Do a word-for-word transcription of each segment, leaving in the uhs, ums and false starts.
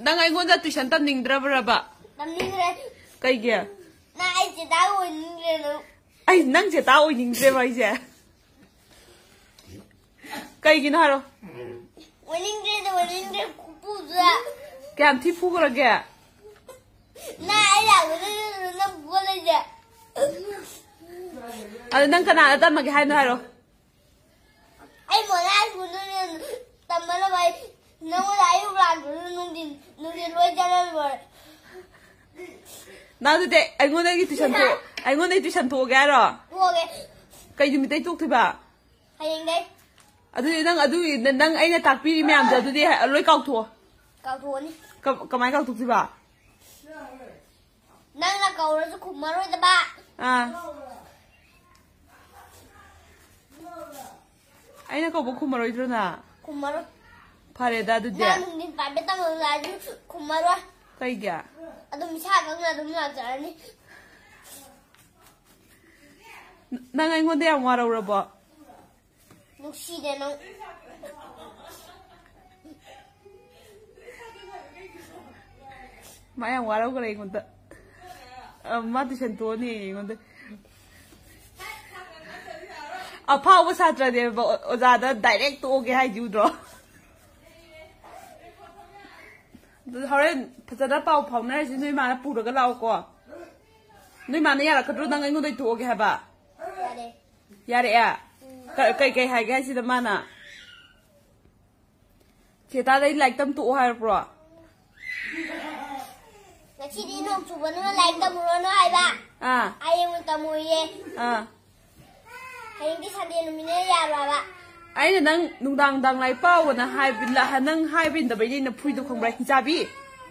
Nang ay ngon da tuition tam ning dra bra ba. Tam ning re. Kai ge. Na ai che ta oi ning re no. Ai nang che ta oi ning dre ba ai je. Kai gi na ro. Oi ning re da oi ning re ku pu za. Kam thi phu ga ge. Na ai la wo na bu le je. Ada nang kana da ma ge hai na ro. Ai mo na ku no tam ma la bai. No ai u la ku no din no din loi ja la bo. Na du de ai ngon ai tuition to. Ai ngon ai tuition to ga ro. Wo ge. Kai du mi tai tok thi ba. Hayangdei. Adu nang adu nang ai na tak pi ri myam da du de loi kau tho. Kau tho ni. Ka kamai kau tok thi ba. Nang la kau ra su khum ma roi da ba. À anh nó có bố khum rồi na Khum ma roi. Phare da du de Nang din pa be tam la ju khum ma roi. Kai ga Adum sa ka na dum la ja ni. Nang ai ngon de ang wara ura ba Nu si de no. Mai ang wara ura ngon da Ma tu chen to ni ngon de A phao ba sa tra de ba o za da direct to ge hai ju dro Horen phajana pau phau na ji noi ma na pu ro ga lao ko Noi ma na ya la ka dro nang ai ngon dai to ge ha ba Ya de. Ya re ya Kai kai hai ga si da ma na Che ta dai like tam tu hai pro Na chi di no chu ba no like tam ro no ai ba. À Ai em tam mo ye. À Hayang di sa de no mi ne ya ba ba. Ai na nang nung dang dang lai pao na hai bin la hanang hai bin da bai ni na phui du khong bai hijabi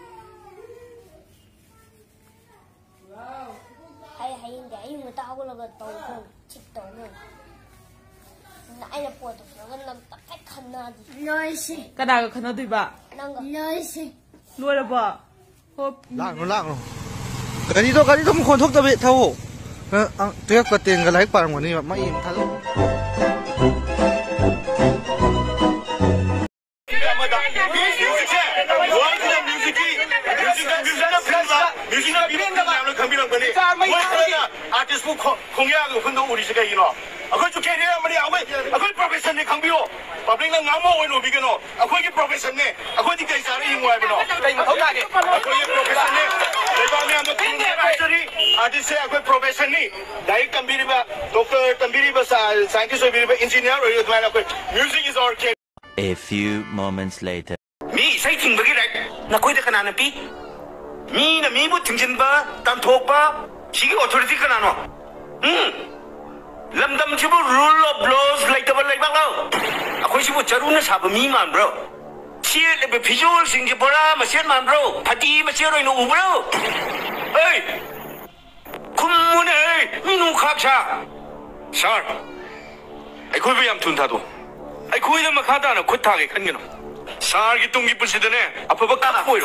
Hay hayang de ai mo ta ko la ga to ko chik to no. Na ai na po to so ga lam ta kai khan na di. Noi si. Ka da ga khana dui ba Nang ga. Noi si. Loi la ba Hop Lạng nó lạng nó cái gì đó cái gì đó một con thuốc ta bị thâu à tuyết có tiền cái lấy bằng của này mà im thật artist bu khongya go phun do uri se kai no akhoi chu ke re ma ri akhoi akhoi profession ne khang bi ro public na ngam mo oi no bi ke no akhoi ki profession ne akhoi di kai sa ri hing wai bi no kai ma thau ta ke akhoi ki profession ne dai ba me am to actually artist se akhoi profession ni dai tambiri ba doctor tambiri ba scientist oi bi ba engineer oi yo twa akhoi music is our kid. A few moments later mi sai thing ba ki rai na koi de kana na pi mi na mi bu thing jin ba tam thok ba Chigi authority ka nano. Hmm. Lamdam chibu rule of laws like the like bang. Akoy chibu charuna sab mi man bro. Chia le visual sing je bora masien man bro. Phati masien roi no u bro. Hey. Kumun hey. Minu khak cha. Sir. Ai khoi bi yam thun tha do. Ai khoi da makha da na khut tha ge khan ge no. Sir gi tung gi pul sid ne. Apa ba ka khoi ro.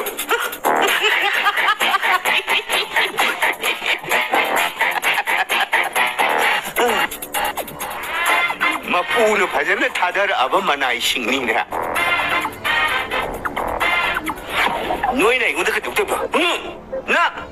Mapuno phajana thadar aba manai singni na noi nei ngun da ka tuk tuk na